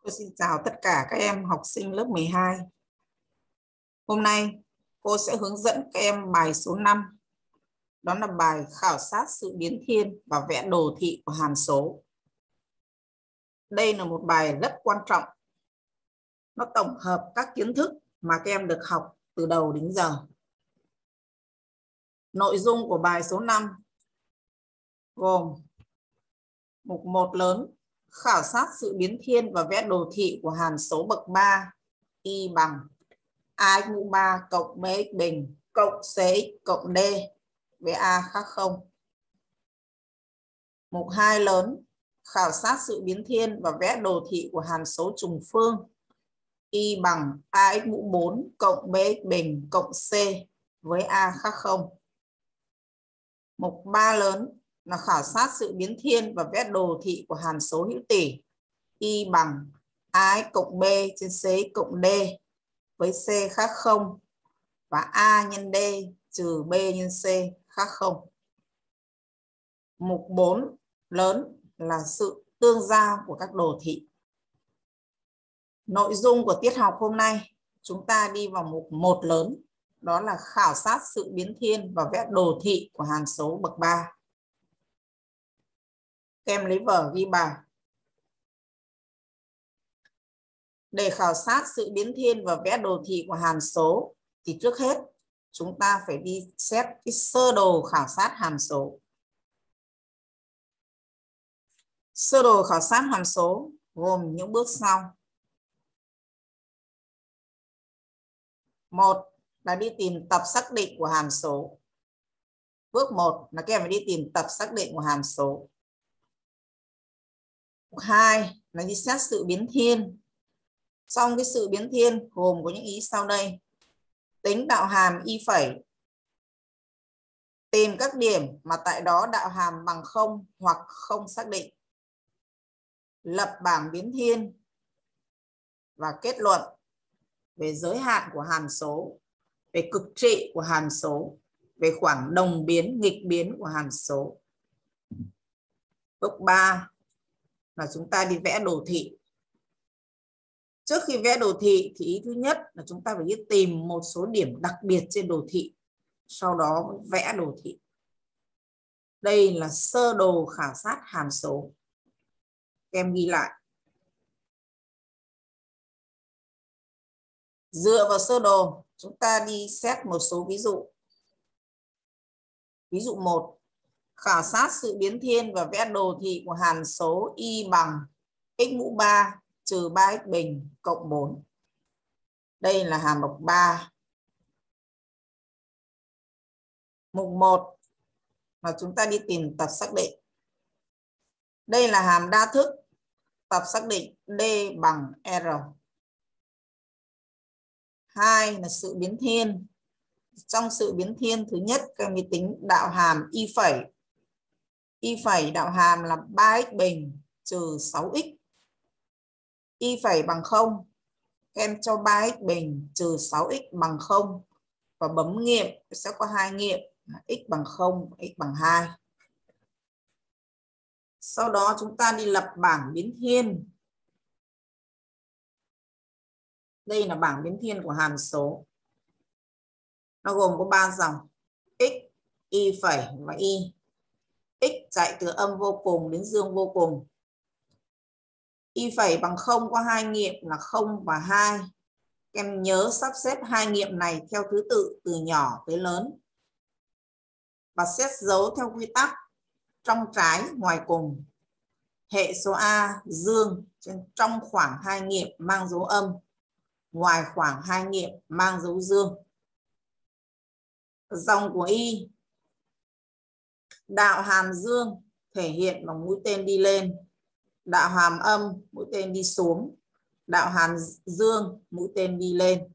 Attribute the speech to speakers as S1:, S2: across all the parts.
S1: Tôi xin chào tất cả các em học sinh lớp 12. Hôm nay cô sẽ hướng dẫn các em bài số 5. Đó là bài khảo sát sự biến thiên và vẽ đồ thị của hàm số. Đây là một bài rất quan trọng. Nó tổng hợp các kiến thức mà các em được học từ đầu đến giờ. Nội dung của bài số 5 gồm mục 1 lớn, khảo sát sự biến thiên và vẽ đồ thị của hàm số bậc 3 y bằng ax mũ 3 cộng bx bình cộng cx cộng d với a khác 0. Mục 2 lớn, khảo sát sự biến thiên và vẽ đồ thị của hàm số trùng phương y bằng ax mũ 4 cộng bx bình cộng c với a khác 0. Mục 3 lớn là khảo sát sự biến thiên và vẽ đồ thị của hàm số hữu tỉ y bằng ax cộng b trên cx cộng d với c khác 0 và a nhân d trừ b nhân c khác 0. Mục 4 lớn là sự tương giao của các đồ thị. Nội dung của tiết học hôm nay chúng ta đi vào mục 1 lớn, đó là khảo sát sự biến thiên và vẽ đồ thị của hàm số bậc 3. Các em lấy vở ghi bài. Để khảo sát sự biến thiên và vẽ đồ thị của hàm số thì trước hết chúng ta phải đi xét cái sơ đồ khảo sát hàm số. Sơ đồ khảo sát hàm số gồm những bước sau. 1 là đi tìm tập xác định của hàm số. Bước 1 là các em phải đi tìm tập xác định của hàm số. Bước 2 là đi xét sự biến thiên. Trong cái sự biến thiên gồm có những ý sau đây. Tính đạo hàm y phẩy. Tìm các điểm mà tại đó đạo hàm bằng 0 hoặc không xác định. Lập bảng biến thiên và kết luận về giới hạn của hàm số, về cực trị của hàm số, về khoảng đồng biến, nghịch biến của hàm số. Bước 3 là chúng ta đi vẽ đồ thị. Trước khi vẽ đồ thị thì ý thứ nhất là chúng ta phải đi tìm một số điểm đặc biệt trên đồ thị, sau đó vẽ đồ thị. Đây là sơ đồ khảo sát hàm số. Em ghi lại. Dựa vào sơ đồ, chúng ta đi xét một số ví dụ. Ví dụ 1, khảo sát sự biến thiên và vẽ đồ thị của hàm số y bằng x mũ 3 trừ 3x bình cộng 4. Đây là hàm bậc 3. Mục 1 là chúng ta đi tìm tập xác định. Đây là hàm đa thức, tập xác định D bằng R. 2 là sự biến thiên. Trong sự biến thiên thứ nhất các em tính đạo hàm y phẩy. Y phẩy đạo hàm là 3x bình trừ 6x. Y phẩy bằng 0. Các em cho 3x bình trừ 6x bằng 0 và bấm nghiệm sẽ có hai nghiệm là x bằng 0 và x bằng 2. Sau đó chúng ta đi lập bảng biến thiên. Đây là bảng biến thiên của hàm số. Nó gồm có 3 dòng x, y phẩy và y. X chạy từ âm vô cùng đến dương vô cùng. Y phẩy bằng 0 có hai nghiệm là 0 và 2. Em nhớ sắp xếp hai nghiệm này theo thứ tự từ nhỏ tới lớn. Và xét dấu theo quy tắc trong trái ngoài cùng. Hệ số A dương trong khoảng hai nghiệm mang dấu âm, ngoài khoảng hai nghiệm mang dấu dương. Dòng của y, đạo hàm dương thể hiện bằng mũi tên đi lên, đạo hàm âm mũi tên đi xuống, đạo hàm dương mũi tên đi lên.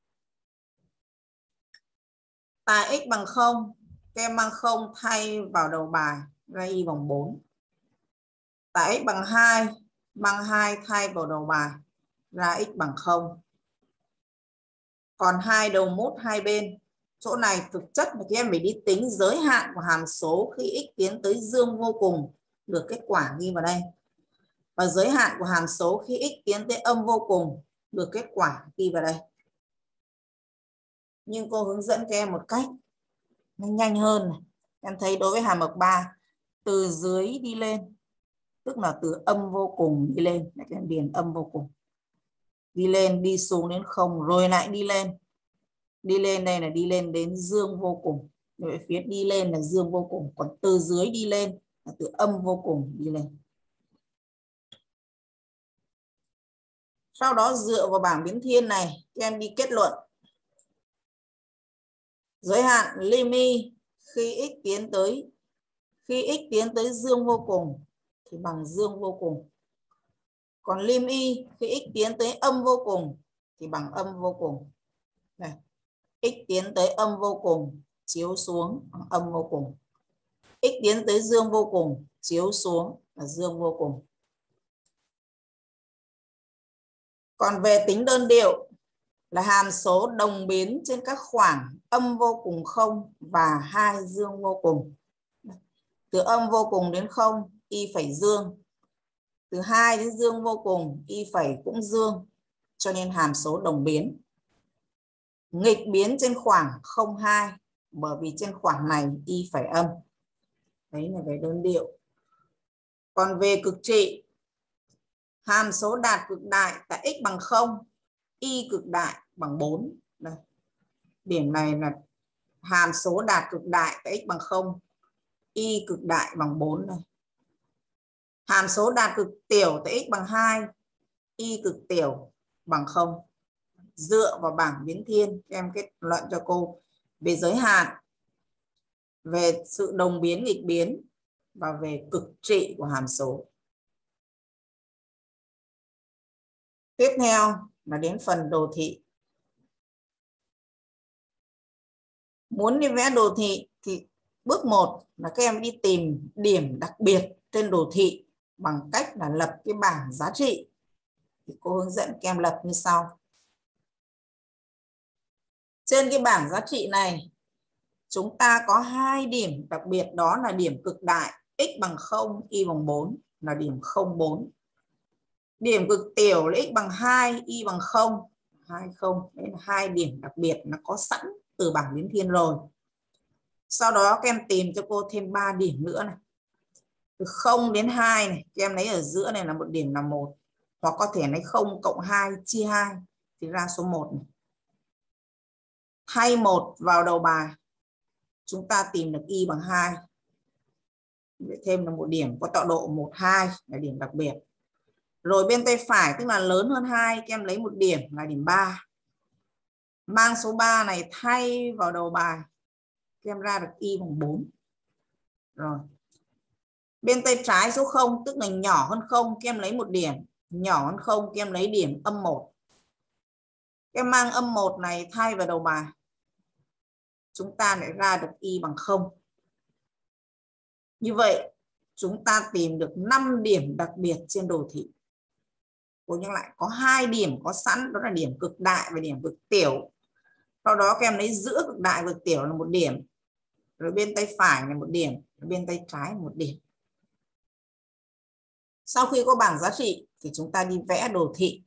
S1: Tại x bằng 0, các em mang 0 thay vào đầu bài ra y bằng 4. Tại x bằng 2, mang 2 thay vào đầu bài ra x bằng 0. Còn hai đầu mốt hai bên, chỗ này thực chất là các em phải đi tính giới hạn của hàm số khi x tiến tới dương vô cùng, được kết quả ghi vào đây. Và giới hạn của hàm số khi x tiến tới âm vô cùng được kết quả ghi vào đây. Nhưng cô hướng dẫn các em một cách nó nhanh hơn này. Em thấy đối với hàm bậc 3 từ dưới đi lên, tức là từ âm vô cùng đi lên, lại em điền âm vô cùng. Đi lên, đi xuống đến 0 rồi lại đi lên. Đi lên đây là đi lên đến dương vô cùng. Vậy phía đi lên là dương vô cùng, còn từ dưới đi lên là từ âm vô cùng đi lên. Sau đó dựa vào bảng biến thiên này, các em đi kết luận. Giới hạn lim y khi x tiến tới dương vô cùng thì bằng dương vô cùng. Còn lim y khi x tiến tới âm vô cùng thì bằng âm vô cùng. Này, x tiến tới âm vô cùng chiếu xuống bằng âm vô cùng. X tiến tới dương vô cùng chiếu xuống là dương vô cùng. Còn về tính đơn điệu là hàm số đồng biến trên các khoảng âm vô cùng 0 và 2 dương vô cùng. Từ âm vô cùng đến 0, y phẩy dương. Từ 2 đến dương vô cùng, y phẩy cũng dương. Cho nên hàm số đồng biến. Nghịch biến trên khoảng 0,2 bởi vì trên khoảng này y phẩy âm. Đấy là về đơn điệu. Còn về cực trị, hàm số đạt cực đại tại x bằng 0, y cực đại bằng 4. Đây. Điểm này là hàm số đạt cực đại tại x bằng 0, y cực đại bằng 4 này. Hàm số đạt cực tiểu tại x bằng 2, y cực tiểu bằng 0. Dựa vào bảng biến thiên, em kết luận cho cô về giới hạn, về sự đồng biến nghịch biến và về cực trị của hàm số. Tiếp theo là đến phần đồ thị. Muốn đi vẽ đồ thị thì bước 1 là các em đi tìm điểm đặc biệt trên đồ thị bằng cách là lập cái bảng giá trị. Thì cô hướng dẫn các em lập như sau. Trên cái bảng giá trị này, chúng ta có 2 điểm đặc biệt, đó là điểm cực đại x bằng 0, y bằng 4 là điểm 0,4. Điểm cực tiểu là x bằng 2, y bằng 0, 20. Đấy là 2 điểm đặc biệt nó có sẵn từ bảng biến thiên rồi. Sau đó các em tìm cho cô thêm 3 điểm nữa này. Từ 0 đến 2 này, các em lấy ở giữa này là một điểm là 1. Hoặc có thể lấy 0 cộng 2 chia 2 thì ra số 1 này. Thay 1 vào đầu bài, chúng ta tìm được y bằng 2. Để thêm là một điểm có tọa độ 1, 2 là điểm đặc biệt. Rồi bên tay phải tức là lớn hơn 2, các em lấy một điểm là điểm 3. Mang số 3 này thay vào đầu bài, các em ra được y bằng 4. Rồi. Bên tay trái số 0 tức là nhỏ hơn 0, các em lấy một điểm. Nhỏ hơn 0, các em lấy điểm âm 1. Các em mang âm 1 này thay vào đầu bài, chúng ta lại ra được y bằng 0. Như vậy, chúng ta tìm được 5 điểm đặc biệt trên đồ thị. Cô nhắc lại, có 2 điểm có sẵn, đó là điểm cực đại và điểm cực tiểu. Sau đó các em lấy giữa cực đại và cực tiểu là một điểm. Rồi bên tay phải là một điểm, rồi bên tay trái một điểm. Sau khi có bảng giá trị thì chúng ta đi vẽ đồ thị.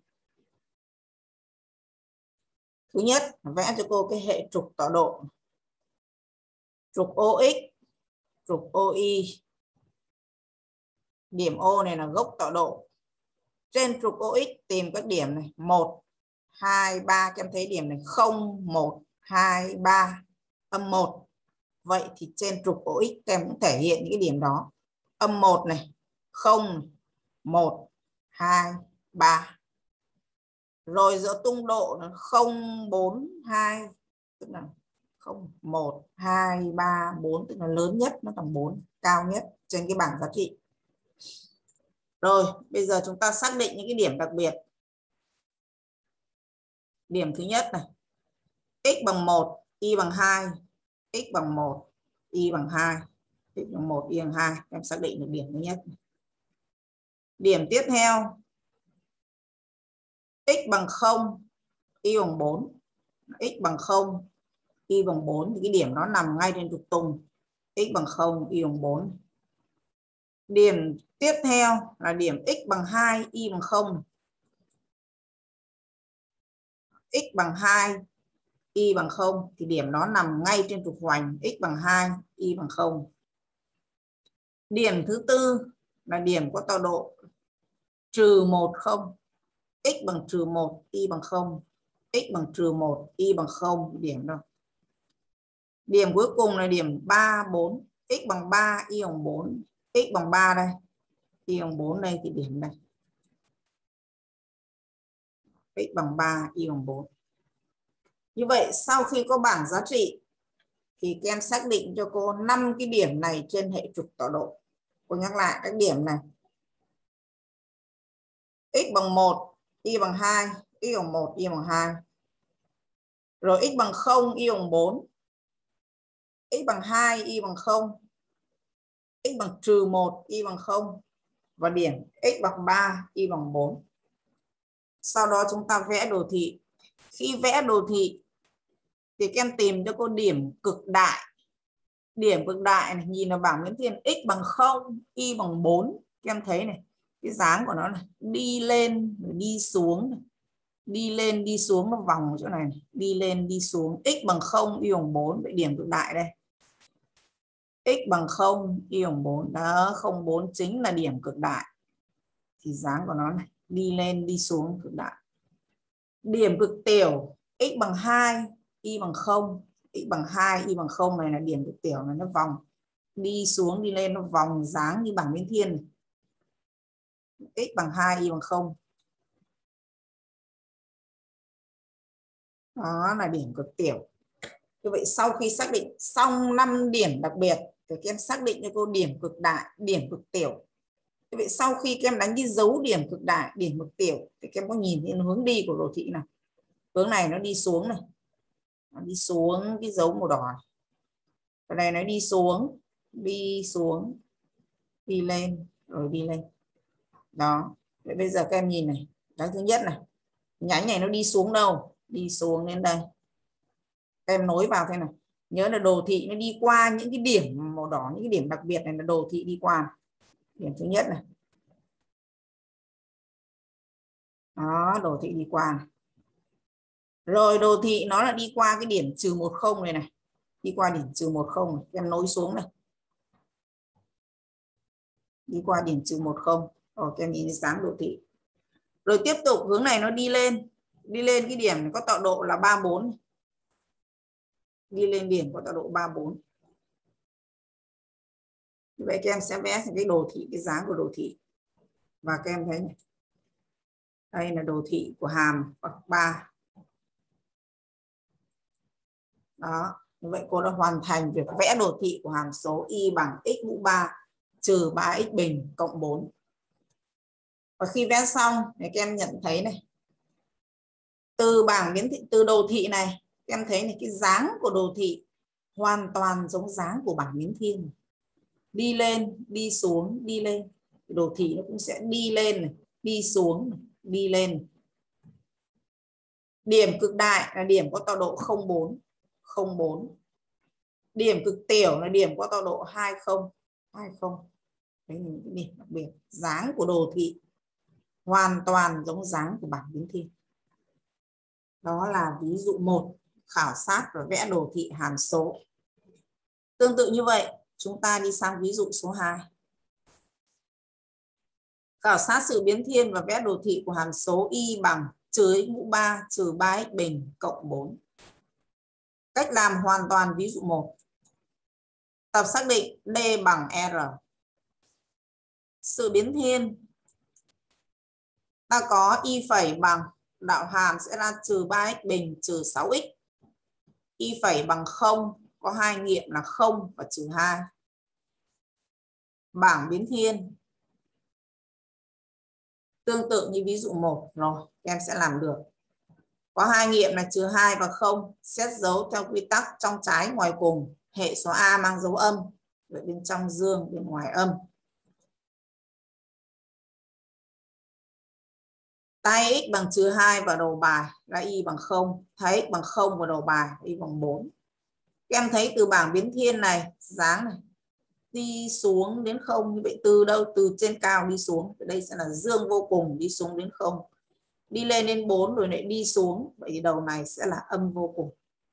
S1: Thứ nhất, vẽ cho cô cái hệ trục tọa độ. Trục OX, trục OY. Điểm O này là gốc tọa độ. Trên trục OX tìm các điểm này 1, 2, 3. Các em thấy điểm này 0, 1, 2, 3, âm 1. Vậy thì trên trục OX các em cũng thể hiện những cái điểm đó. Âm 1 này, 0, 1, 2, 3. Rồi giữa tung độ là 0, 4, 2. Tức là 0, 1, 2, 3, 4. Tức là lớn nhất, nó tầm 4. Cao nhất trên cái bảng giá trị. Rồi, bây giờ chúng ta xác định những cái điểm đặc biệt. Điểm thứ nhất này. X bằng 1, y bằng 2. X bằng 1, y bằng 2. X bằng 1, y bằng 2. Em xác định được điểm thứ nhất. Điểm tiếp theo. X bằng 0, y bằng 4. X bằng 0, y bằng 4. Thì cái điểm nó nằm ngay trên trục tung. X bằng 0, y bằng 4. Điểm tiếp theo là điểm x bằng 2, y bằng 0. X bằng 2, y bằng 0 thì điểm nó nằm ngay trên trục hoành x bằng 2, y bằng 0. Điểm thứ tư là điểm có tọa độ -1, 0. X bằng -1, y bằng 0. X bằng -1, y bằng 0. Điểm đâu? Điểm cuối cùng là điểm 3, 4. X bằng 3, y bằng 4. X bằng 3 đây, y bằng 4 đây thì điểm này. X bằng 3, y bằng 4. Như vậy sau khi có bảng giá trị thì các em xác định cho cô 5 cái điểm này trên hệ trục tọa độ. Cô nhắc lại các điểm này. X bằng 1, y bằng 2, x bằng 1, y bằng 2. Rồi x bằng 0, y bằng 4. X bằng 2, y bằng 0. X bằng -1, y bằng 0. Và điểm x bằng 3, y bằng 4. Sau đó chúng ta vẽ đồ thị. Khi vẽ đồ thị thì các em tìm cho cô điểm cực đại. Điểm cực đại này, nhìn vào bảng Nguyễn Thiên, x bằng 0, y bằng 4. Các em thấy này, cái dáng của nó này, đi lên, đi xuống này. Đi lên, đi xuống nó vòng chỗ này, đi lên, đi xuống. X bằng 0, y bằng 4. Vậy điểm cực đại đây. X bằng 0, y bằng 4. Đó, 0, 4 chính là điểm cực đại. Thì dáng của nó này, đi lên, đi xuống cực đại. Điểm cực tiểu, x bằng 2, y bằng 0. X bằng 2, y bằng 0 này là điểm cực tiểu, này nó vòng. Đi xuống, đi lên, nó vòng dáng như bảng Nguyễn Thiên. X bằng 2, y bằng 0. Đó là điểm cực tiểu. Như vậy sau khi xác định xong 5 điểm đặc biệt thì các em xác định cho cô điểm cực đại, điểm cực tiểu. Như vậy sau khi các em đánh cái dấu điểm cực đại, điểm cực tiểu thì các em có nhìn thấy hướng đi của đồ thị nào. Hướng này nó đi xuống này. Nó đi xuống cái dấu màu đỏ. Cái này nó đi xuống, đi lên, rồi đi lên. Đó. Vậy bây giờ các em nhìn này. Cái thứ nhất này. Nhánh này nó đi xuống đâu? Đi xuống đến đây. Các em nối vào thế này. Nhớ là đồ thị nó đi qua những cái điểm màu đỏ, những cái điểm đặc biệt này là đồ thị đi qua. Điểm thứ nhất này. Đó, đồ thị đi qua này. Rồi đồ thị nó là đi qua cái điểm -10 này này. Đi qua điểm -10 này. Em nối xuống này. Đi qua điểm -10. Rồi em nhìn dáng đồ thị. Rồi tiếp tục hướng này nó đi lên. Đi lên cái điểm này có tọa độ là 34. Đi lên điểm có tọa độ 34. Như vậy các em sẽ vẽ cái đồ thị, cái dáng của đồ thị. Và các em thấy này. Đây là đồ thị của hàm bậc 3. Đó. Như vậy cô đã hoàn thành việc vẽ đồ thị của hàm số y bằng x mũ 3 trừ 3x bình cộng 4. Và khi vẽ xong thì các em nhận thấy này. Từ bảng biến thị, từ đồ thị này các em thấy này, cái dáng của đồ thị hoàn toàn giống dáng của bảng biến thiên. Đi lên, đi xuống, đi lên. Đồ thị nó cũng sẽ đi lên này, đi xuống này, đi lên. Điểm cực đại là điểm có tọa độ 04, 04. Điểm cực tiểu là điểm có tọa độ 20, 20. Đấy là những điểm đặc biệt. Dáng của đồ thị hoàn toàn giống dáng của bảng biến thiên. Đó là ví dụ 1, khảo sát và vẽ đồ thị hàm số. Tương tự như vậy, chúng ta đi sang ví dụ số 2. Khảo sát sự biến thiên và vẽ đồ thị của hàm số y bằng -x mũ 3 trừ 3x bình cộng 4. Cách làm hoàn toàn ví dụ 1. Tập xác định D bằng R. Sự biến thiên. Ta có y phẩy bằng, đạo hàm sẽ là trừ 3x bình trừ 6x. Y phẩy bằng 0, có hai nghiệm là 0 và trừ 2. Bảng biến thiên. Tương tự như ví dụ 1 rồi, em sẽ làm được. Có hai nghiệm là trừ 2 và 0, xét dấu theo quy tắc trong trái ngoài cùng, hệ số A mang dấu âm, ở bên trong dương, bên ngoài âm. Tay x bằng trừ 2 vào đầu bài là y bằng 0, thấy x bằng 0 vào đầu bài y bằng 4. Em thấy từ bảng biến thiên này, dáng này, đi xuống đến không. Như vậy từ đâu? Từ trên cao đi xuống. Đây sẽ là dương vô cùng, đi xuống đến không. Đi lên đến 4 rồi lại đi xuống. Vậy thì đầu này sẽ là âm vô cùng.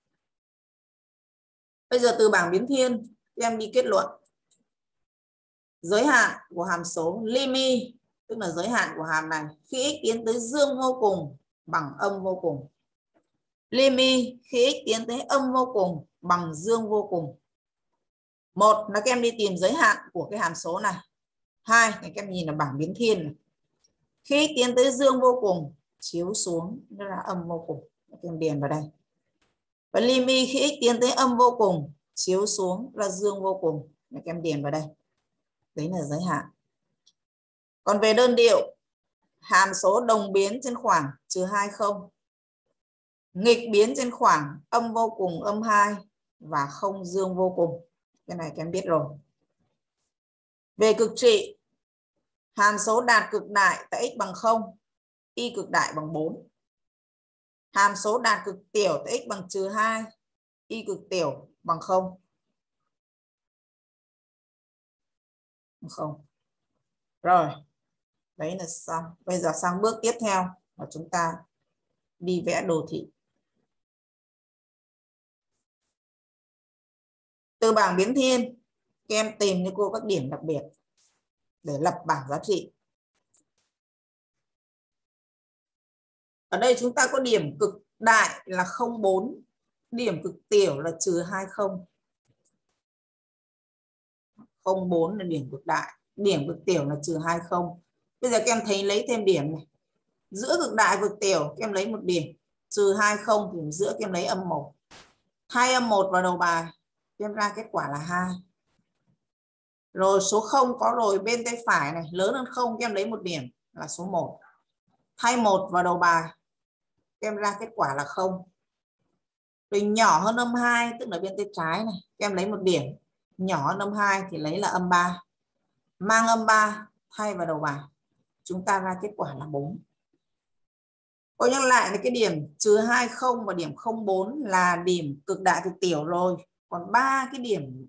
S1: Bây giờ từ bảng biến thiên em đi kết luận. Giới hạn của hàm số limit, tức là giới hạn của hàm này khi x tiến tới dương vô cùng bằng âm vô cùng. Limit khi x tiến tới âm vô cùng bằng dương vô cùng. Một là các em đi tìm giới hạn của cái hàm số này. Hai là các em nhìn là bảng biến thiên này. Khi x tiến tới dương vô cùng chiếu xuống đó là âm vô cùng. Các em điền vào đây. Và limit khi x tiến tới âm vô cùng chiếu xuống là dương vô cùng. Các em điền vào đây. Đấy là giới hạn. Còn về đơn điệu, hàm số đồng biến trên khoảng -2 không, nghịch biến trên khoảng âm vô cùng âm 2 và không dương vô cùng. Cái này các em biết rồi. Về cực trị, hàm số đạt cực đại tại x bằng 0, y cực đại bằng 4. Hàm số đạt cực tiểu tại x bằng -2, y cực tiểu bằng 0. Rồi, đấy là xong. Bây giờ sang bước tiếp theo là chúng ta đi vẽ đồ thị. Từ bảng biến thiên, các em tìm cho cô các điểm đặc biệt để lập bảng giá trị. Ở đây chúng ta có điểm cực đại là 0,4, điểm cực tiểu là -20. 0,4 là điểm cực đại, điểm cực tiểu là -20. Bây giờ các em thấy lấy thêm điểm này. Giữa cực đại cực tiểu các em lấy một điểm, -20 thì giữa các em lấy -1. Thay -1 vào đầu bài, các em ra kết quả là 2. Rồi số 0 có rồi, bên tay phải này lớn hơn 0 các em lấy một điểm là số 1. Thay 1 vào đầu bài, các em ra kết quả là 0. Rồi nhỏ hơn -2 tức là bên tay trái này, các em lấy một điểm, nhỏ hơn -2 thì lấy là -3. Mang -3 thay vào đầu bài, chúng ta ra kết quả là 4. Cô nhắc lại là cái điểm -20 và điểm 0,4 là điểm cực đại cực tiểu rồi. Còn 3 cái điểm,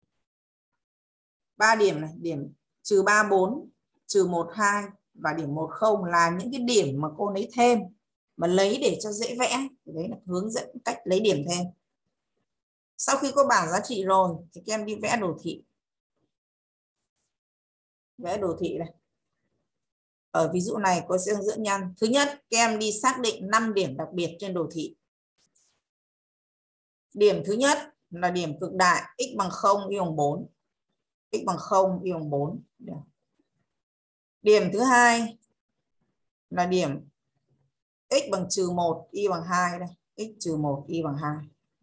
S1: 3 điểm này, điểm -3,4, -1,2 và điểm 10 là những cái điểm mà cô lấy thêm mà lấy để cho dễ vẽ. Đấy là hướng dẫn cách lấy điểm thêm. Sau khi có bảng giá trị rồi thì các em đi vẽ đồ thị. Vẽ đồ thị này. Ở ví dụ này cô sẽ hướng dẫn nhanh. Thứ nhất, các em đi xác định 5 điểm đặc biệt trên đồ thị. Điểm thứ nhất là điểm cực đại x bằng 0, y bằng 4. X bằng 0, y bằng 4. Điểm thứ hai là điểm x bằng -1, y bằng 2 đây. X -1, y bằng 2.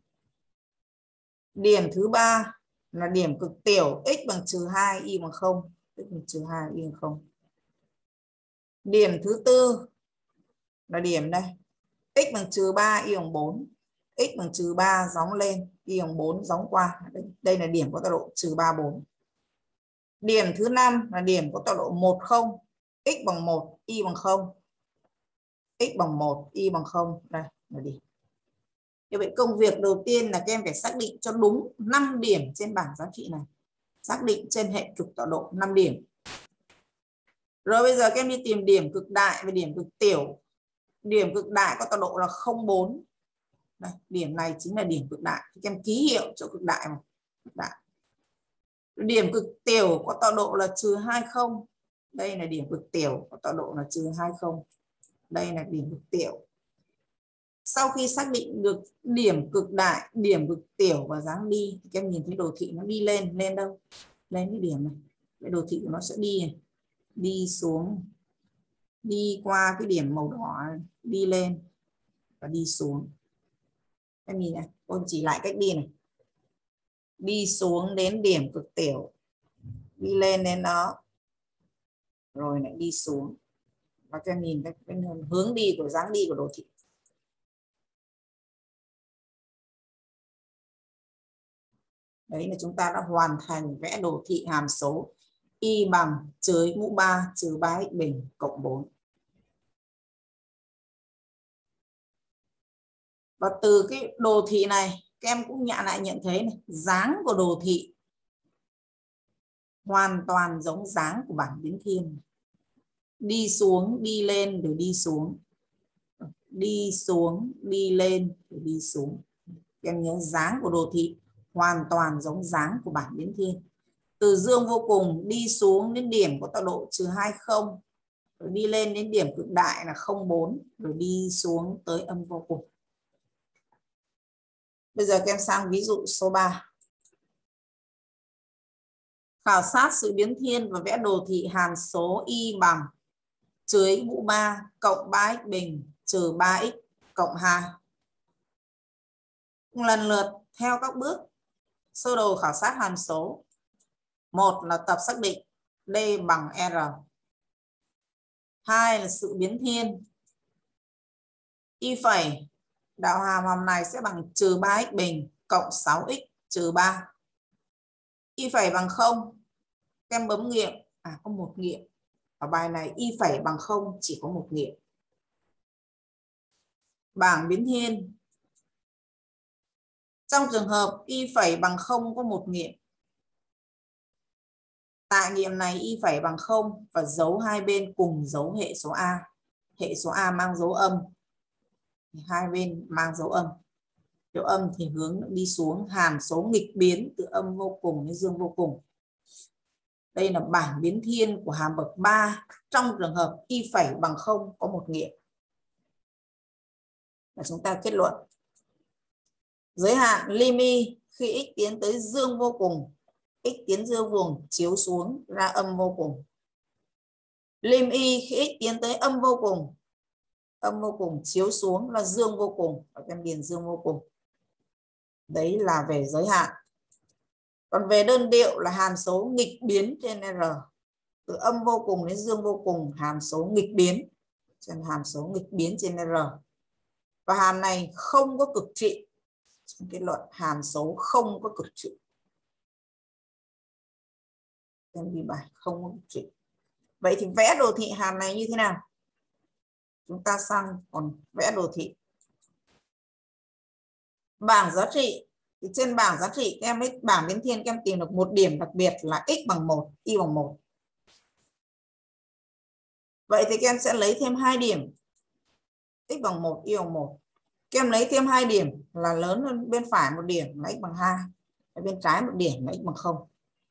S1: Điểm thứ ba là điểm cực tiểu x bằng -2, y bằng 0. X bằng -2, y bằng 0. Điểm thứ tư là điểm đây. X bằng -3, y bằng 4. X bằng -3 gióng lên, y bằng 4 gióng qua. Đây là điểm có tọa độ -3, 4. Điểm thứ 5 là điểm có tọa độ 1, 0. X bằng 1, y bằng 0. X bằng 1, y bằng 0. Đây là điểm. Như vậy công việc đầu tiên là các em phải xác định cho đúng 5 điểm trên bảng giá trị này. Xác định trên hệ trục tọa độ 5 điểm. Rồi bây giờ các em đi tìm điểm cực đại và điểm cực tiểu. Điểm cực đại có tọa độ là 0,4. Đây, điểm này chính là điểm cực đại. Các em ký hiệu cho cực đại mà. Cực đại. Điểm cực tiểu có tọa độ là -20. Đây là điểm cực tiểu có tọa độ là -20. Đây là điểm cực tiểu. Sau khi xác định được điểm cực đại, điểm cực tiểu và dáng đi thì các em nhìn thấy đồ thị nó đi lên. Lên đâu? Lên cái điểm này. Cái đồ thị của nó sẽ đi này. Đi xuống. Đi qua cái điểm màu đỏ này, đi lên và đi xuống. Em nhìn này, cô chỉ lại cách đi này. Đi xuống đến điểm cực tiểu, đi lên đến đó, rồi lại đi xuống. Và các em nhìn cái hướng đi của dáng đi của đồ thị. Đấy là chúng ta đã hoàn thành vẽ đồ thị hàm số y bằng /3 - 3x bình cộng 4. Và từ cái đồ thị này các em cũng lại nhận thấy này, dáng của đồ thị hoàn toàn giống dáng của bảng biến thiên. Đi xuống, đi lên rồi đi xuống. Đi xuống, đi lên rồi đi xuống. Em nhớ dáng của đồ thị hoàn toàn giống dáng của bảng biến thiên. Từ dương vô cùng đi xuống đến điểm có tọa độ -20, rồi đi lên đến điểm cực đại là 0,4, rồi đi xuống tới âm vô cùng. Bây giờ các em sang ví dụ số 3. Khảo sát sự biến thiên và vẽ đồ thị hàm số y bằng dưới mũ 3 cộng 3x bình trừ 3x cộng 2. Lần lượt theo các bước sơ đồ khảo sát hàm số. 1 là tập xác định D bằng R. 2 là sự biến thiên. Y phẩy đạo hàm này sẽ bằng trừ 3x bình cộng 6x trừ 3. Y phẩy bằng 0. Các em bấm nghiệm. Có một nghiệm. Ở bài này y phẩy bằng 0 chỉ có một nghiệm. Bảng biến thiên. Trong trường hợp y phẩy bằng 0 có một nghiệm. Tại nghiệm này y phẩy bằng 0 và dấu hai bên cùng dấu hệ số A. Hệ số A mang dấu âm. Hai bên mang dấu âm. Dấu âm thì hướng đi xuống hàm số nghịch biến từ âm vô cùng đến dương vô cùng. Đây là bảng biến thiên của hàm bậc 3 trong trường hợp y phẩy bằng 0 có một nghiệm. Và chúng ta kết luận. Giới hạn lim y khi x tiến tới dương vô cùng, x tiến dương vô cùng chiếu xuống ra âm vô cùng. Lim y khi x tiến tới âm vô cùng chiếu xuống là dương vô cùng, và em điền dương vô cùng. Đấy là về giới hạn. Còn về đơn điệu là hàm số nghịch biến trên R. Từ âm vô cùng đến dương vô cùng hàm số nghịch biến. Trên hàm số nghịch biến trên R. Và hàm này không có cực trị. Trong kết luận hàm số không có cực trị. Em ghi bài không có cực trị. Vậy thì vẽ đồ thị hàm này như thế nào? Chúng ta sang còn vẽ đồ thị. Bảng giá trị. Thì trên bảng giá trị em ấy bảng biến thiên em tìm được một điểm đặc biệt là x bằng 1, y bằng 1. Vậy thì các em sẽ lấy thêm 2 điểm. X bằng 1, y bằng 1. Các em lấy thêm 2 điểm là lớn hơn bên phải một điểm là x bằng 2. Ở bên trái một điểm là x bằng 0.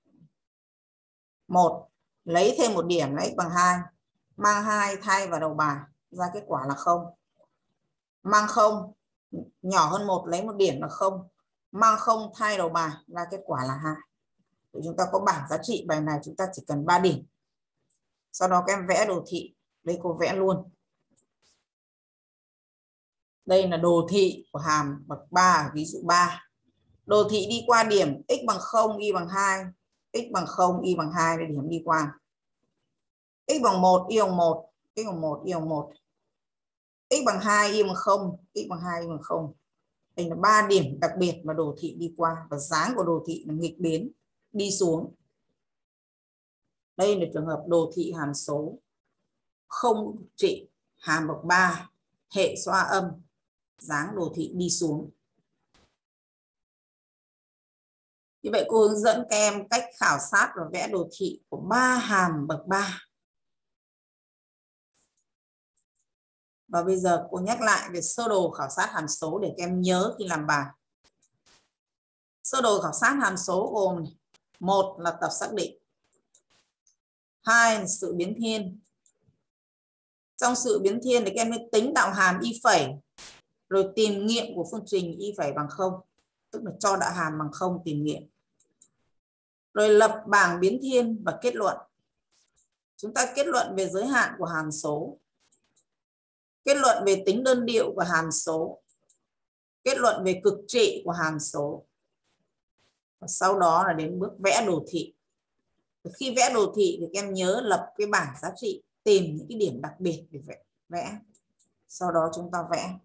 S1: 1 lấy thêm một điểm là x bằng 2. Mang 2 thay vào đầu bài ra kết quả là 0. Mang 0 nhỏ hơn 1 lấy một điểm là 0. Mang 0 thay đầu bài ra kết quả là 2. Thì chúng ta có bảng giá trị bài này chúng ta chỉ cần 3 điểm. Sau đó các em vẽ đồ thị. Đây cô vẽ luôn. Đây là đồ thị của hàm bậc 3 ví dụ 3. Đồ thị đi qua điểm x bằng 0, y bằng 2. X bằng 0, y bằng 2 là điểm đi qua. X bằng 1, y bằng 1. X bằng 1, y bằng 1. X bằng 2, y bằng 0. X bằng 2, y bằng 0. Đây là 3 điểm đặc biệt mà đồ thị đi qua. Và dáng của đồ thị là nghịch biến đi xuống. Đây là trường hợp đồ thị hàm số không trị hàm bậc 3 hệ số A âm. Dáng đồ thị đi xuống. Như vậy cô hướng dẫn các em cách khảo sát và vẽ đồ thị của 3 hàm bậc 3. Và bây giờ cô nhắc lại về sơ đồ khảo sát hàm số để các em nhớ khi làm bài. Sơ đồ khảo sát hàm số gồm 1 là tập xác định, 2 là sự biến thiên. Trong sự biến thiên thì các em mới tính đạo hàm y phẩy, rồi tìm nghiệm của phương trình y phẩy bằng 0, tức là cho đạo hàm bằng 0 tìm nghiệm. Rồi lập bảng biến thiên và kết luận. Chúng ta kết luận về giới hạn của hàm số, kết luận về tính đơn điệu của hàm số, kết luận về cực trị của hàm số. Và sau đó là đến bước vẽ đồ thị. Khi vẽ đồ thị thì các em nhớ lập cái bảng giá trị, tìm những cái điểm đặc biệt để vẽ. Sau đó chúng ta vẽ.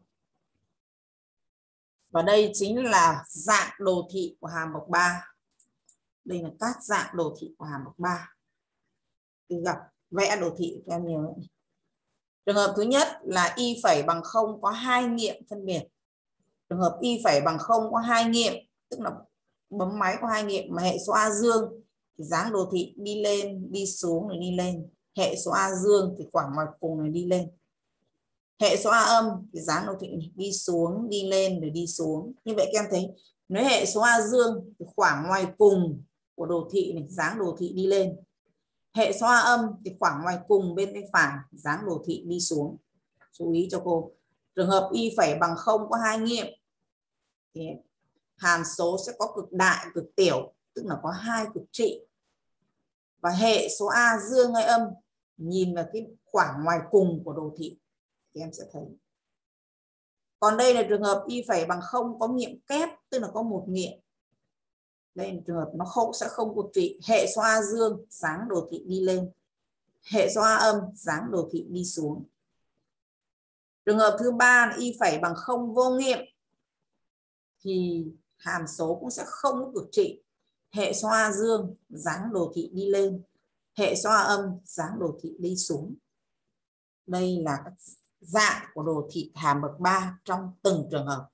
S1: Và đây chính là dạng đồ thị của hàm bậc 3. Đây là các dạng đồ thị của hàm bậc 3. Khi gặp vẽ đồ thị các em nhớ. Trường hợp thứ nhất là y phẩy bằng 0 có 2 nghiệm phân biệt. Trường hợp y phẩy bằng 0 có 2 nghiệm, tức là bấm máy có 2 nghiệm mà hệ số A dương dáng đồ thị đi lên, đi xuống rồi đi lên. Hệ số A dương thì khoảng ngoài cùng này đi lên. Hệ số A âm thì dáng đồ thị này, đi xuống, đi lên rồi đi xuống. Như vậy các em thấy nếu hệ số A dương thì khoảng ngoài cùng của đồ thị này, dáng đồ thị đi lên. Hệ số A âm thì khoảng ngoài cùng bên tay phải, dáng đồ thị đi xuống. Chú ý cho cô. Trường hợp y phẩy bằng 0 có hai nghiệm thì hàm số sẽ có cực đại, cực tiểu, tức là có hai cực trị. Và hệ số A dương hay âm nhìn vào cái khoảng ngoài cùng của đồ thị thì em sẽ thấy. Còn đây là trường hợp y phẩy bằng 0 có nghiệm kép, tức là có một nghiệm. Đây là trường hợp nó sẽ không cực trị. Hệ số A dương dáng đồ thị đi lên, hệ số A âm dáng đồ thị đi xuống. Trường hợp thứ ba là y phẩy bằng 0 vô nghiệm thì hàm số cũng sẽ không cực trị. Hệ số A dương dáng đồ thị đi lên, hệ số A âm dáng đồ thị đi xuống. Đây là các dạng của đồ thị hàm bậc 3 trong từng trường hợp.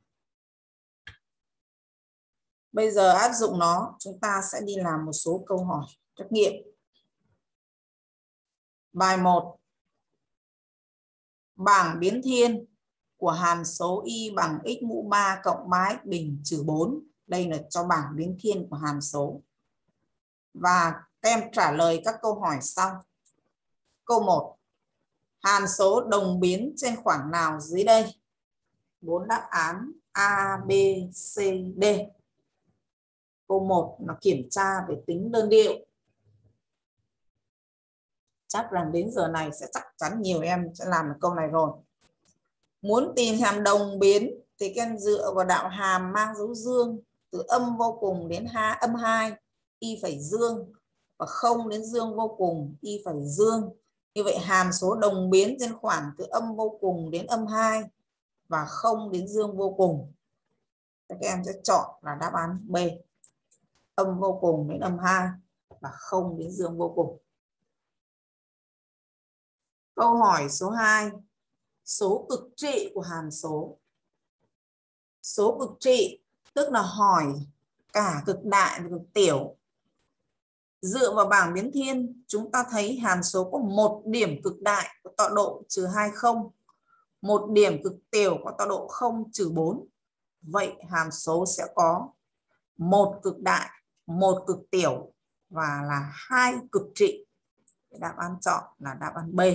S1: Bây giờ áp dụng nó, chúng ta sẽ đi làm một số câu hỏi trắc nghiệm. Bài 1. Bảng biến thiên của hàm số y bằng x mũ 3 cộng 3x bình trừ 4. Đây là cho bảng biến thiên của hàm số. Và các em trả lời các câu hỏi sau. Câu 1. Hàm số đồng biến trên khoảng nào dưới đây? 4 đáp án A, B, C, D. Câu 1 là kiểm tra về tính đơn điệu. Chắc rằng đến giờ này sẽ chắc chắn nhiều em sẽ làm được câu này rồi. Muốn tìm hàm đồng biến thì các em dựa vào đạo hàm mang dấu dương từ âm vô cùng đến âm 2, y phẩy dương, và 0 đến dương vô cùng, y phẩy dương. Như vậy hàm số đồng biến trên khoảng từ âm vô cùng đến âm 2 và 0 đến dương vô cùng. Các em sẽ chọn là đáp án B. Âm vô cùng đến âm 2 và 0 đến dương vô cùng. Câu hỏi số 2. Số cực trị của hàm số. Số cực trị tức là hỏi cả cực đại và cực tiểu. Dựa vào bảng biến thiên, chúng ta thấy hàm số có một điểm cực đại có tọa độ trừ 20, một điểm cực tiểu có tọa độ 0 trừ 4. Vậy hàm số sẽ có một cực đại, một cực tiểu và là hai cực trị. Đáp án chọn là đáp án B.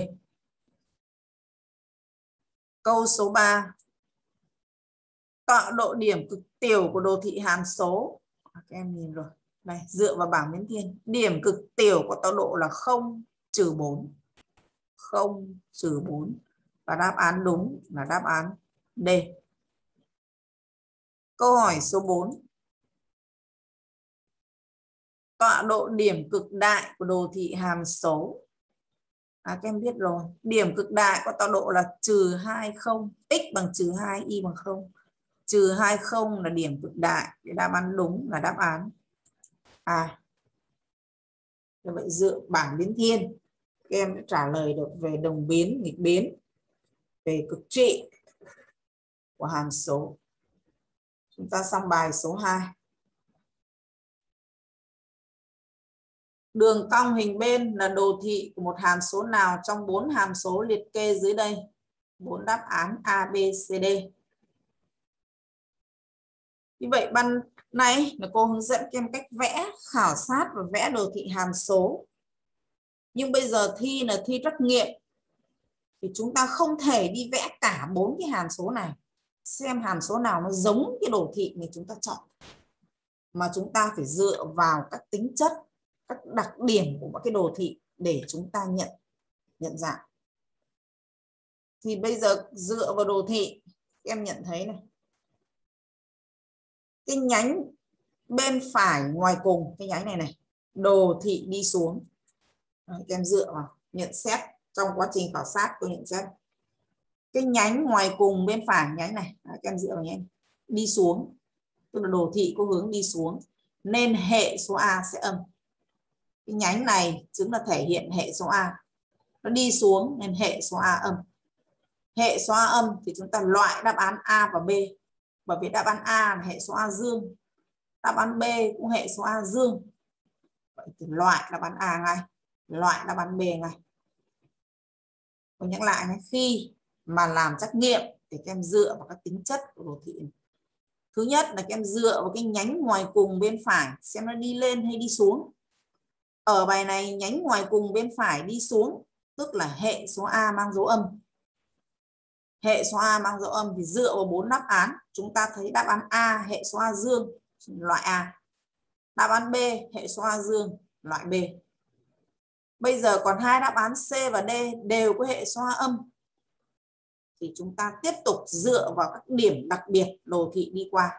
S1: Câu số 3. Tọa độ điểm cực tiểu của đồ thị hàm số. Các em nhìn rồi. Đây, dựa vào bảng biến thiên. Điểm cực tiểu có tọa độ là 0 trừ 4. 0 trừ 4. Và đáp án đúng là đáp án D. Câu hỏi số 4. Tọa độ điểm cực đại của đồ thị hàm số. Các em biết rồi. Điểm cực đại có tọa độ là trừ 20. X bằng trừ 2, y bằng 0. Trừ 20 là điểm cực đại. Đáp án đúng là đáp án A. Như vậy dựa bảng biến thiên, các em đã trả lời được về đồng biến, nghịch biến, về cực trị của hàm số. Chúng ta xong bài số 2. Đường cong hình bên là đồ thị của một hàm số nào trong 4 hàm số liệt kê dưới đây? 4 đáp án A, B, C, D. Như vậy ban nãy là cô hướng dẫn các em cách vẽ, khảo sát và vẽ đồ thị hàm số. Nhưng bây giờ thi là thi trắc nghiệm thì chúng ta không thể đi vẽ cả 4 cái hàm số này. Xem hàm số nào nó giống cái đồ thị này chúng ta chọn. Mà chúng ta phải dựa vào các tính chất, các đặc điểm của một cái đồ thị để chúng ta nhận dạng. Thì bây giờ dựa vào đồ thị, em nhận thấy này. Cái nhánh bên phải ngoài cùng, cái nhánh này, đồ thị đi xuống. Đấy, em dựa vào nhận xét trong quá trình khảo sát tôi nhận xét. Cái nhánh ngoài cùng bên phải nhánh này, đấy, em dựa vào nhánh đi xuống. Tức là đồ thị có hướng đi xuống. Nên hệ số A sẽ âm. Cái nhánh này chính là thể hiện hệ số A. Nó đi xuống nên hệ số A âm. Hệ số A âm thì chúng ta loại đáp án A và B. Bởi vì đáp án A là hệ số A dương. Đáp án B cũng hệ số A dương. Vậy thì loại đáp án A ngay, loại đáp án B ngay. Tôi nhắc lại nhé, khi mà làm trắc nghiệm thì các em dựa vào các tính chất của đồ thị. Thứ nhất là các em dựa vào cái nhánh ngoài cùng bên phải xem nó đi lên hay đi xuống. Ở bài này nhánh ngoài cùng bên phải đi xuống, tức là hệ số A mang dấu âm. Hệ số A mang dấu âm thì dựa vào 4 đáp án, chúng ta thấy đáp án A hệ số A dương, loại A. Đáp án B hệ số A dương, loại B. Bây giờ còn hai đáp án C và D đều có hệ số A âm. Thì chúng ta tiếp tục dựa vào các điểm đặc biệt đồ thị đi qua.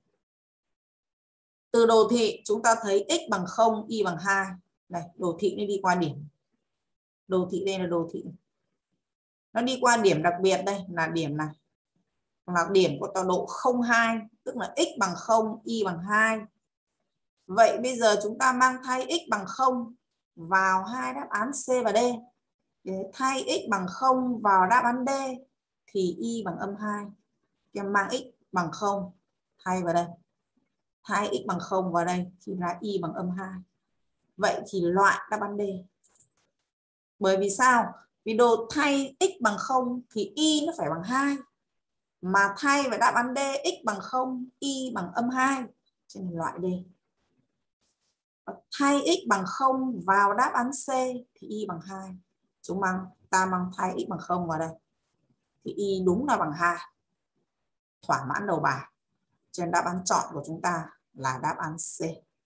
S1: Từ đồ thị chúng ta thấy x bằng 0, y bằng 2. Này, đồ thị nó đi qua điểm. Đồ thị đây là đồ thị. Nó đi qua điểm đặc biệt, đây là điểm này. Là điểm có tọa độ 0,2, tức là x bằng 0, y bằng 2. Vậy bây giờ chúng ta mang thay x bằng 0 vào hai đáp án C và D. Để thay x bằng 0 vào đáp án D thì y bằng âm 2. Các em mang x bằng 0 thay vào đây. Thay x bằng 0 vào đây thì là y bằng âm 2. Vậy thì loại đáp án D. Bởi vì sao? Vì đồ thay x bằng 0 thì y nó phải bằng 2. Mà thay vào đáp án D x bằng 0, y bằng âm 2. Cho nên loại D. Thay x bằng 0 vào đáp án C thì y bằng 2. Ta mang thay x bằng 0 vào đây. Thì y đúng là bằng 2. Thỏa mãn đầu bài. Cho nên đáp án chọn của chúng ta là đáp án C.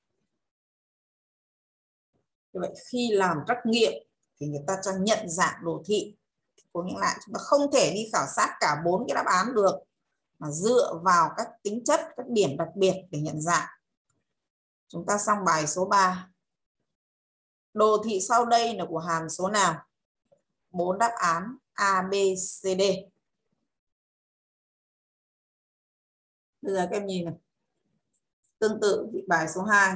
S1: Như vậy khi làm trắc nghiệm thì người ta cho nhận dạng đồ thị. Có nghĩa là chúng ta không thể đi khảo sát cả 4 cái đáp án được, mà dựa vào các tính chất, các điểm đặc biệt để nhận dạng. Chúng ta xong bài số 3. Đồ thị sau đây là của hàm số nào? 4 đáp án A, B, C, D. Bây giờ các em nhìn này. Tương tự bài số 2.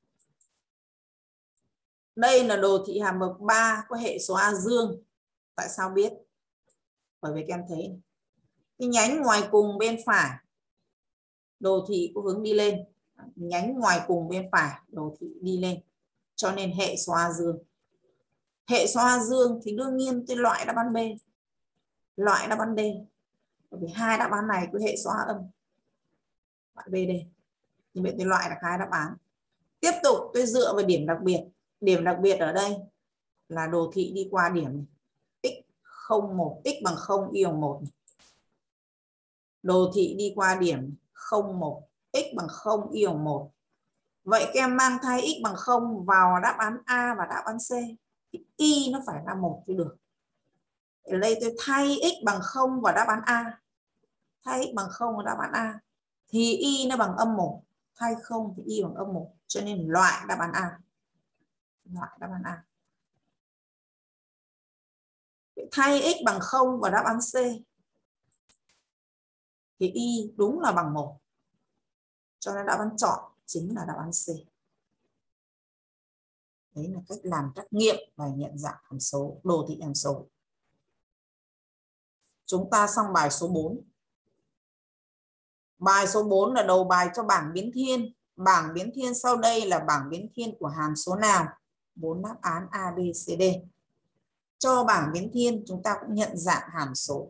S1: Đây là đồ thị hàm bậc 3 có hệ số A dương. Tại sao biết? Bởi vì các em thấy cái nhánh ngoài cùng bên phải đồ thị có hướng đi lên. Nhánh ngoài cùng bên phải đồ thị đi lên. Cho nên hệ số A dương. Hệ số A dương thì đương nhiên tôi loại đáp án B. Loại đáp án D. Bởi vì hai đáp án này có hệ số A âm. Loại B đây. Nhưng vậy tôi loại được hai đáp án. Tiếp tục tôi dựa vào điểm đặc biệt. Điểm đặc biệt ở đây là đồ thị đi qua điểm x01, x bằng 0, y bằng 1. Đồ thị đi qua điểm 01, x bằng 0, y bằng 1. Vậy các em mang thay x bằng 0 vào đáp án A và đáp án C. Thì y nó phải là 1 mới được. Ở đây tôi thay x bằng 0 vào đáp án A. Thay x bằng 0 vào đáp án A. Thì y nó bằng âm 1. Thay 0 thì y bằng âm 1. Cho nên loại đáp án A. Loại đáp án A. Thay x bằng 0 vào đáp án C thì y đúng là bằng 1. Cho nên đáp án chọn chính là đáp án C. Đấy là cách làm trắc nghiệm và nhận dạng hàm số, đồ thị hàm số. Chúng ta xong bài số 4. Bài số 4 là đầu bài cho bảng biến thiên. Bảng biến thiên sau đây là bảng biến thiên của hàm số nào? 4 đáp án A, B, C, D. Cho bảng biến thiên chúng ta cũng nhận dạng hàm số.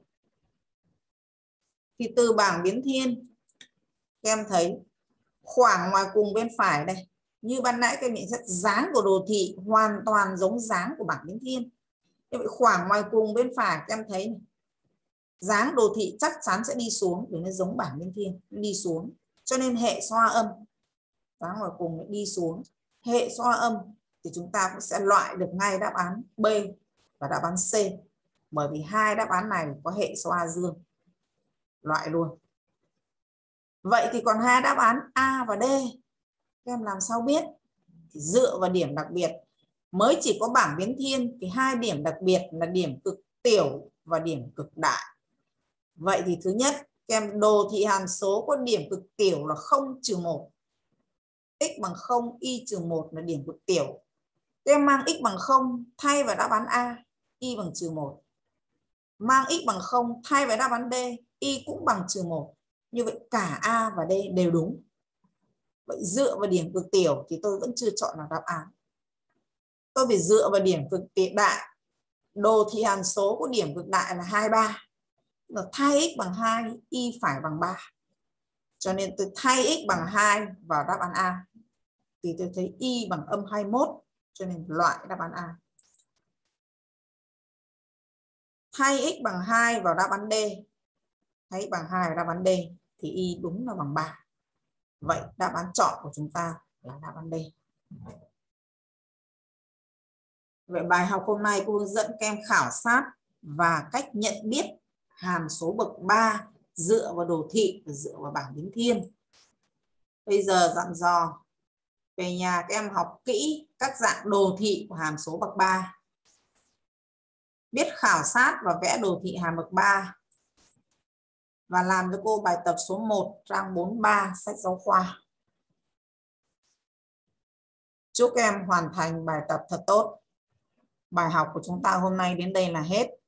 S1: Thì từ bảng biến thiên các em thấy khoảng ngoài cùng bên phải đây, như ban nãy các em nhận xét dáng của đồ thị hoàn toàn giống dáng của bảng biến thiên. Như vậy khoảng ngoài cùng bên phải các em thấy này, dáng đồ thị chắc chắn sẽ đi xuống để nó giống bảng biến thiên, đi xuống. Cho nên hệ số A âm, dáng ngoài cùng đi xuống, hệ số A âm thì chúng ta cũng sẽ loại được ngay đáp án B và đáp án C. Bởi vì hai đáp án này có hệ số A dương. Loại luôn. Vậy thì còn hai đáp án A và D. Các em làm sao biết? Thì dựa vào điểm đặc biệt. Mới chỉ có bảng biến thiên thì hai điểm đặc biệt là điểm cực tiểu và điểm cực đại. Vậy thì thứ nhất, các em đồ thị hàm số có điểm cực tiểu là 0 trừ 1. X bằng 0, y trừ 1 là điểm cực tiểu. Các em mang x bằng 0 thay vào đáp án A, y bằng trừ 1. Mang x bằng 0 thay vào đáp án D, y cũng bằng trừ 1. Như vậy cả A và D đều đúng. Vậy dựa vào điểm cực tiểu thì tôi vẫn chưa chọn là đáp án. tôi phải dựa vào điểm cực đại. Đồ thị hàm số có điểm cực đại là 23. Là thay x bằng 2, y phải bằng 3. Cho nên tôi thay x bằng 2 vào đáp án A. Thì tôi thấy y bằng âm 21, cho nên loại đáp án A. Thay x bằng 2 vào đáp án D. Thay x bằng 2 vào đáp án D thì y đúng là bằng 3. Vậy đáp án chọn của chúng ta là đáp án D. Vậy bài học hôm nay cô hướng dẫn các em khảo sát và cách nhận biết hàm số bậc 3 dựa vào đồ thị và dựa vào bảng biến thiên. Bây giờ dặn dò về nhà các em học kỹ các dạng đồ thị của hàm số bậc 3. Biết khảo sát và vẽ đồ thị hàm bậc 3. Và làm cho cô bài tập số 1 trang 43 sách giáo khoa. Chúc em hoàn thành bài tập thật tốt. Bài học của chúng ta hôm nay đến đây là hết.